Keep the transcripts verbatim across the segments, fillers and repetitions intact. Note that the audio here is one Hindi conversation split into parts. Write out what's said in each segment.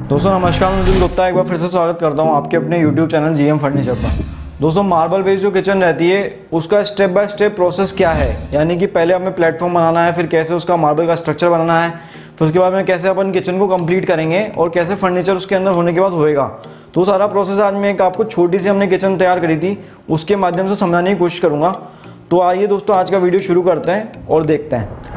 दोस्तों नमस्कार, मैं दिल गुप्ता एक बार फिर से स्वागत करता हूं आपके अपने यूट्यूब चैनल जीएम फर्नीचर पर। दोस्तों मार्बल बेस्ड जो किचन रहती है उसका स्टेप बाय स्टेप प्रोसेस क्या है, यानी कि पहले हमें प्लेटफॉर्म बनाना है, फिर कैसे उसका मार्बल का स्ट्रक्चर बनाना है, फिर उसके बाद में कैसे अपन किचन को कंप्लीट करेंगे और कैसे फर्नीचर उसके अंदर होने के बाद होएगा। तो सारा प्रोसेस आज मैं एक आपको छोटी सी हमने किचन तैयार करी थी उसके माध्यम से समझाने की कोशिश करूँगा। तो आइए दोस्तों आज का वीडियो शुरू करते हैं और देखते हैं।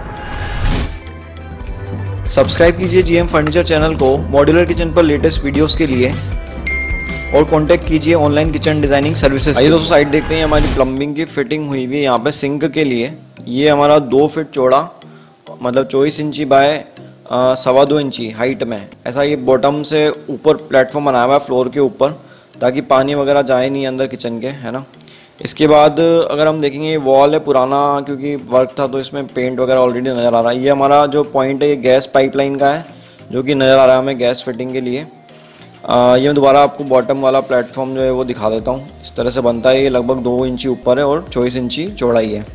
सब्सक्राइब कीजिए जीएम फर्नीचर चैनल को मॉड्यूलर किचन पर लेटेस्ट वीडियोस के लिए और कांटेक्ट कीजिए ऑनलाइन किचन डिजाइनिंग सर्विसेज। आइए दोस्तों साइड देखते हैं, हमारी प्लम्बिंग की फिटिंग हुई हुई है यहाँ पे सिंक के लिए। ये हमारा दो फीट चौड़ा मतलब चौबीस इंची बाय सवा दो इंची हाइट में ऐसा ये बॉटम से ऊपर प्लेटफॉर्म बनाया हुआ है फ्लोर के ऊपर, ताकि पानी वगैरह जाए नहीं अंदर किचन के, है ना। इसके बाद अगर हम देखेंगे वॉल है पुराना, क्योंकि वर्क था तो इसमें पेंट वगैरह ऑलरेडी नज़र आ रहा है। ये हमारा जो पॉइंट है ये गैस पाइपलाइन का है जो कि नज़र आ रहा है हमें गैस फिटिंग के लिए। आ, ये मैं दोबारा आपको बॉटम वाला प्लेटफॉर्म जो है वो दिखा देता हूँ। इस तरह से बनता है, ये लगभग दो इंची ऊपर है और चौबीस इंची चौड़ाई है।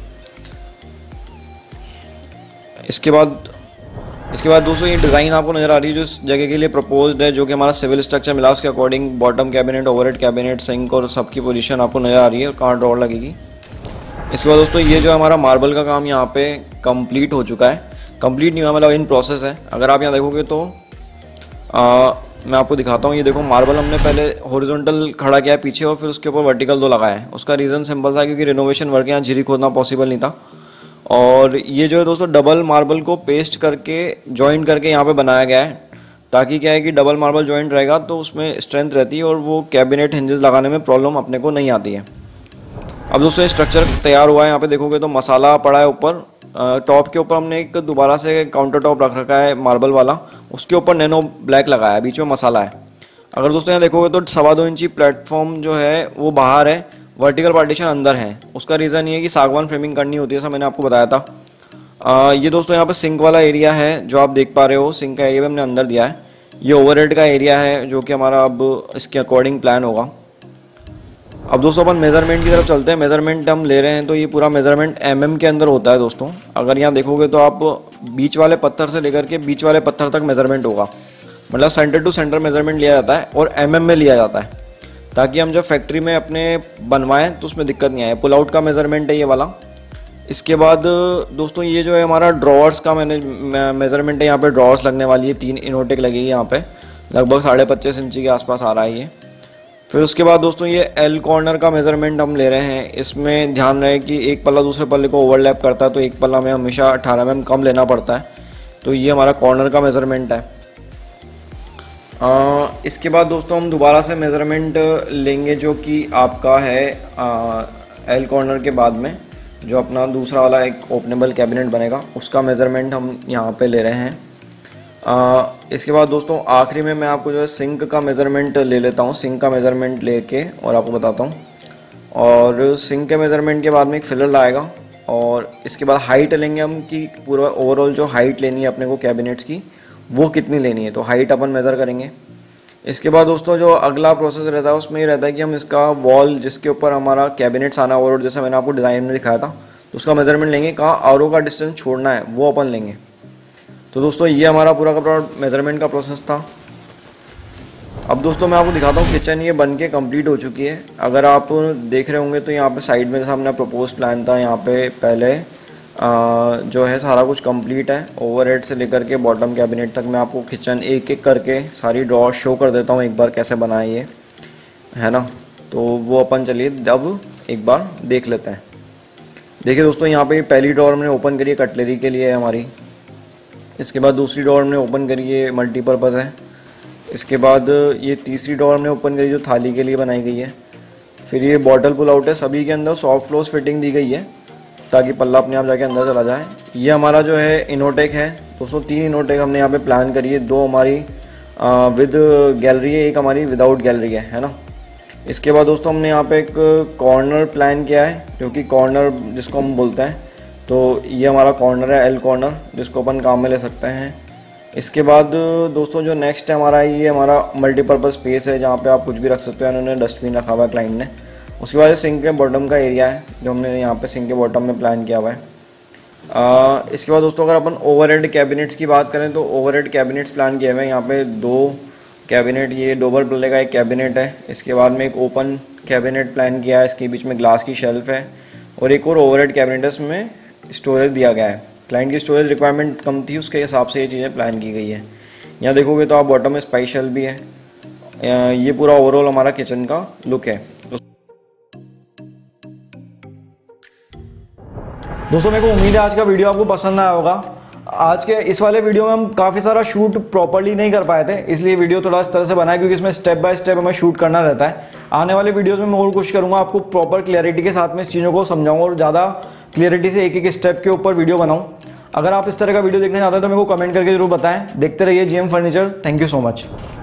इसके बाद इसके बाद दोस्तों ये डिज़ाइन आपको नज़र आ रही है जो इस जगह के लिए प्रपोज्ड है, जो कि हमारा सिविल स्ट्रक्चर मिला उसके according bottom cabinet, overhead cabinet, sink और सबकी पोजीशन आपको नज़र आ रही है और कहाँ ड्रॉर लगेगी। इसके बाद दोस्तों ये जो हमारा मार्बल का काम यहाँ पे कंप्लीट हो चुका है, कंप्लीट नहीं हुआ मतलब इन प्रोसेस है। अगर आप यहाँ देखोगे तो आ, मैं आपको दिखाता हूँ। ये देखो मार्बल हमने पहले हॉरिजॉन्टल खड़ा किया है पीछे और फिर उसके ऊपर वर्टिकल दो लगाया है। उसका रीज़न सिंपल था क्योंकि रिनोवेशन वर्क यहाँ झिरी खोदना पॉसिबल नहीं था। और ये जो है दोस्तों डबल मार्बल को पेस्ट करके जॉइंट करके यहाँ पे बनाया गया है, ताकि क्या है कि डबल मार्बल जॉइंट रहेगा तो उसमें स्ट्रेंथ रहती है और वो कैबिनेट हिंजेस लगाने में प्रॉब्लम अपने को नहीं आती है। अब दोस्तों ये स्ट्रक्चर तैयार हुआ है। यहाँ पे देखोगे तो मसाला पड़ा है ऊपर, टॉप के ऊपर हमने एक दोबारा से काउंटर टॉप रख रखा है मार्बल वाला, उसके ऊपर नैनो ब्लैक लगाया है, बीच में मसाला है। अगर दोस्तों यहाँ देखोगे तो सवा दो इंची प्लेटफॉर्म जो है वो बाहर है, वर्टिकल पार्टीशन अंदर है। उसका रीज़न ये है कि सागवान फ्रेमिंग करनी होती है, ऐसा मैंने आपको बताया था। आ, ये दोस्तों यहाँ पे सिंक वाला एरिया है जो आप देख पा रहे हो, सिंक का एरिया भी हमने अंदर दिया है। ये ओवरहेड का एरिया है जो कि हमारा अब इसके अकॉर्डिंग प्लान होगा। अब दोस्तों अपन मेज़रमेंट की तरफ चलते हैं। मेज़रमेंट हम ले रहे हैं तो ये पूरा मेज़रमेंट एमएम के अंदर होता है दोस्तों। अगर यहाँ देखोगे तो आप बीच वाले पत्थर से लेकर के बीच वाले पत्थर तक मेज़रमेंट होगा, मतलब सेंटर टू सेंटर मेज़रमेंट लिया जाता है और एमएम में लिया जाता है, ताकि हम जब फैक्ट्री में अपने बनवाएं तो उसमें दिक्कत नहीं आए। पुल आउट का मेज़रमेंट है ये वाला। इसके बाद दोस्तों ये जो है हमारा ड्रॉवर्स का मैंने मेज़रमेंट है। यहाँ पे ड्रॉवर्स लगने वाली है, तीन इनोटेक लगेगी यहाँ पे, लगभग साढ़े पच्चीस इंची के आसपास आ रहा है ये। फिर उसके बाद दोस्तों ये एल कॉर्नर का मेज़रमेंट हम ले रहे हैं। इसमें ध्यान रहे कि एक पल्ला दूसरे पल्ले को ओवरलैप करता है, तो एक पल्ला में हमेशा अठारह एम एम कम लेना पड़ता है। तो ये हमारा कॉर्नर का मेज़रमेंट है। आ, इसके बाद दोस्तों हम दोबारा से मेज़रमेंट लेंगे जो कि आपका है आ, एल कॉर्नर के बाद में जो अपना दूसरा वाला एक ओपनेबल कैबिनेट बनेगा, उसका मेज़रमेंट हम यहाँ पे ले रहे हैं। आ, इसके बाद दोस्तों आखिरी में मैं आपको जो है सिंक का मेज़रमेंट ले लेता हूँ। सिंक का मेज़रमेंट लेके और आपको बताता हूँ। और सिंक के मेज़रमेंट के बाद में एक फिलर लाएगा और इसके बाद हाइट लेंगे हम कि पूरा ओवरऑल जो हाइट लेनी है अपने को कैबिनेट्स की वो कितनी लेनी है, तो हाइट अपन मेज़र करेंगे। इसके बाद दोस्तों जो अगला प्रोसेस रहता है उसमें ये रहता है कि हम इसका वॉल जिसके ऊपर हमारा कैबिनेट्स आना ओवरऑल, जैसे मैंने आपको डिज़ाइन में दिखाया था, तो उसका मेज़रमेंट लेंगे, कहाँ आर का डिस्टेंस छोड़ना है वो अपन लेंगे। तो दोस्तों ये हमारा पूरा का पूरा मेज़रमेंट का प्रोसेस था। अब दोस्तों मैं आपको दिखाता हूँ किचन ये बन के कम्प्लीट हो चुकी है। अगर आप देख रहे होंगे तो यहाँ पे साइड में जैसा हमने प्रपोज प्लान था, यहाँ पे पहले आ, जो है सारा कुछ कंप्लीट है, ओवरहेड से लेकर के बॉटम कैबिनेट तक। मैं आपको किचन एक एक करके सारी ड्रॉर शो कर देता हूँ एक बार कैसे बनाए ये, है ना। तो वो अपन चलिए अब एक बार देख लेते हैं। देखिए दोस्तों यहाँ पे पहली ड्रॉर हमने ओपन करी है, कटलरी के लिए है हमारी। इसके बाद दूसरी ड्रॉर हमने ओपन करी है, मल्टीपर्पज़ है। इसके बाद ये तीसरी ड्रॉर हमने ओपन करी जो थाली के लिए बनाई गई है। फिर ये बॉटल पुल आउट है, सभी के अंदर सॉफ्ट क्लोज फिटिंग दी गई है ताकि पल्ला अपने आप जाके अंदर चला जाए। ये हमारा जो है इनोटेक है दोस्तों, तीन इनोटेक हमने यहाँ पे प्लान करी है, दो हमारी विद गैलरी है, एक हमारी विदाउट गैलरी है, है ना। इसके बाद दोस्तों हमने यहाँ पे एक कॉर्नर प्लान किया है जो कि कॉर्नर जिसको हम बोलते हैं, तो ये हमारा कॉर्नर है एल कॉर्नर, जिसको अपन काम में ले सकते हैं। इसके बाद दोस्तों जो नेक्स्ट है हमारा ये हमारा मल्टीपर्पज़ स्पेस है जहाँ पे आप कुछ भी रख सकते हो। इन्होंने डस्टबिन रखा हुआ है क्लाइंट ने। उसके बाद सिंक के बॉटम का एरिया है जो हमने यहाँ पे सिंक के बॉटम में प्लान किया हुआ है। आ, इसके बाद दोस्तों अगर अपन ओवरहेड कैबिनेट्स की बात करें तो ओवरहेड कैबिनेट्स प्लान किए हुए हैं। यहाँ पे दो कैबिनेट, ये डबल पल्ले का एक कैबिनेट है। इसके बाद में एक ओपन कैबिनेट प्लान किया है, इसके बीच में ग्लास की शेल्फ है और एक और ओवरहेड कैबिनेट है, इसमें स्टोरेज दिया गया है। क्लाइंट की स्टोरेज रिक्वायरमेंट कम थी, उसके हिसाब से ये चीज़ें प्लान की गई है। यहाँ देखोगे तो आप बॉटम में स्पाइस शेल्फ भी है। ये पूरा ओवरऑल हमारा किचन का लुक है। दोस्तों मेरे को उम्मीद है आज का वीडियो आपको पसंद आया होगा। आज के इस वाले वीडियो में हम काफ़ी सारा शूट प्रॉपर्ली नहीं कर पाए थे, इसलिए वीडियो थोड़ा इस तरह से बनाया क्योंकि इसमें स्टेप बाय स्टेप हमें शूट करना रहता है। आने वाले वीडियोस में मैं और कोशिश करूंगा आपको प्रॉपर क्लैरिटी के साथ में इस चीज़ों को समझाऊँ और ज़्यादा क्लियरिटी से एक एक स्टेप के ऊपर वीडियो बनाऊँ। अगर आप इस तरह का वीडियो देखना चाहते हैं तो मेरे को कमेंट करके जरूर बताएं। देखते रहिए GM furniture. Thank you so much.